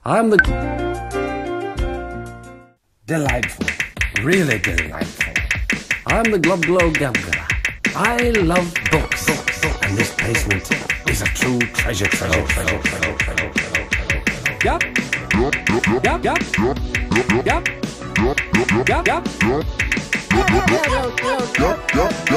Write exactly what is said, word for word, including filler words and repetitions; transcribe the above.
I'm the... Delightful. Really delightful. I'm the Glub Glow Gabgara. I love books. books, books. And this basement is a true treasure, treasure, treasure, treasure, treasure, treasure, treasure. Yep. Yep, yep. Yep. Yep. Yep, yep. Yep, yep.